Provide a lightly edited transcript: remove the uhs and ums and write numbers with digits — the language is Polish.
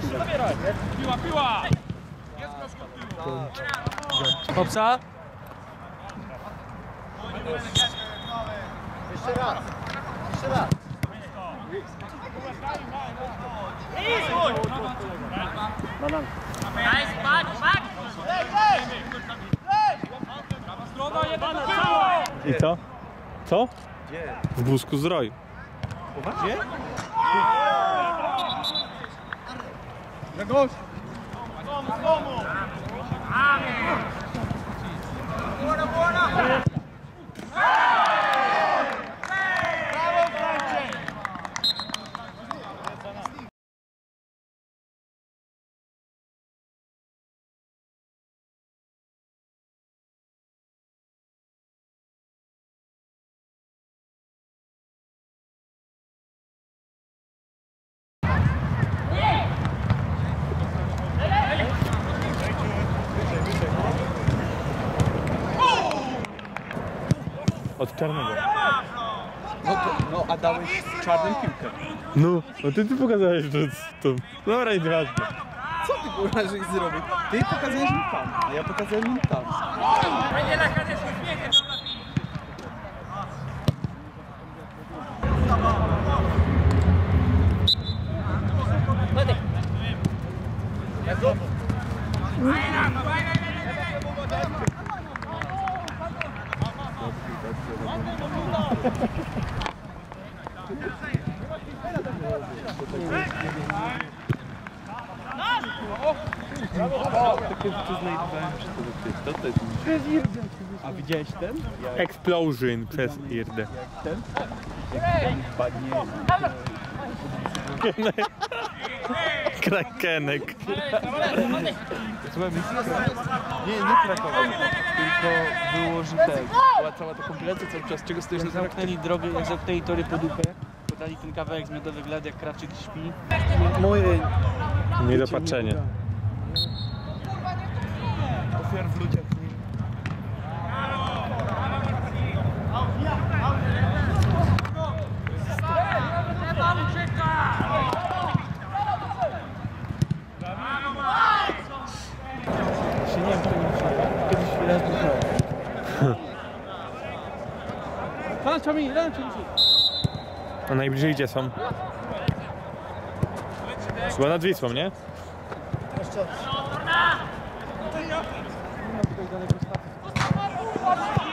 Piła, piła! Jest troszkę od tyłu. Hopsa. Jeszcze raz. Jeszcze raz. I co? Co? W Busku Zdroj. Gdzie? Grzegorz! Od czarnego. No, a dałeś czarnym piłkę. No ty pokazałeś, że to... Dobra, i ważne. Co ty kurwa, żeś zrobił? Ty pokazałeś mi tam, a ja pokazałem im tam. A widziałeś ten? Explosion przez Irdę. Ten? Jak ten padnie... Krakenek. Słuchaj, nie Krakowa, tylko było, że ten, była cała ta kompilacja cały czas, czego stoisz na Zamknęli drogę, jak zamknęli tory po dupę, podali ten kawałek z Miodowych Lat, jak Krawczyk śpi. moje Niedopatrzenie. ofiar w ludziach. Się nie wiem, kto nie przyjdzie. Kiedyś raz dostałem. Lanciami. A najbliżej gdzie są? Chyba nad Wisłą, nie? Tutaj daleko spadł.